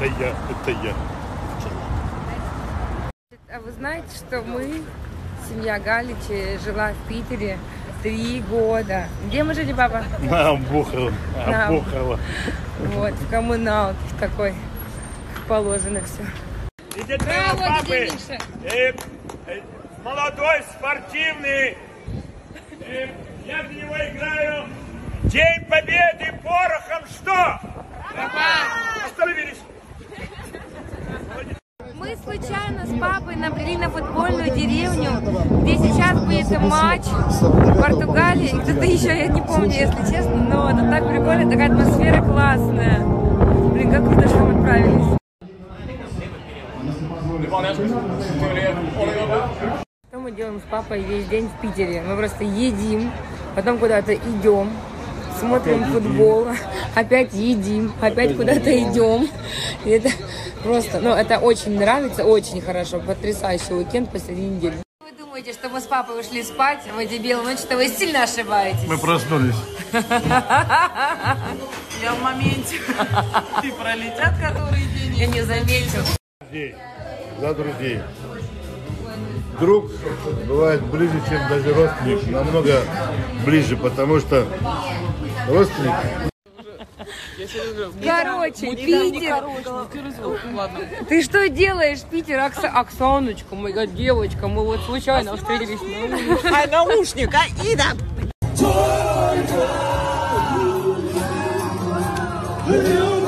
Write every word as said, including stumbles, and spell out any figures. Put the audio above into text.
Это я, это я. А вы знаете, что мы, семья Галичи, жила в Питере три года. Где мы жили, папа? На Бухово. На Бухово. Вот, в коммуналке в такой, положено все. Идите папы, э, э, молодой, спортивный. Э, я в него играю. День Победы порохом что? Остановились. Мы случайно с папой набрели на футбольную деревню, где сейчас будет матч Португалии. И кто-то еще, я не помню, если честно, но это так прикольно, такая атмосфера классная. Блин, как круто, что мы отправились. Что мы делаем с папой весь день в Питере? Мы просто едим, потом куда-то идем, смотрим футбол, опять едим, опять куда-то идем. И это просто, ну, это очень нравится, очень хорошо, потрясающий уикенд посреди недели. Вы думаете, что мы с папой ушли спать в эти белые ночи, то вы сильно ошибаетесь. Мы проснулись. Я в моменте. И пролетят который день, я не заметил. За друзей. Друг бывает ближе, чем даже родственник. Намного ближе, потому что родственник. Короче, Питер. Ты что делаешь, Питер? Окса... Оксаночка, моя девочка, мы вот случайно встретились. А наушник, а Ида. Toy, toy,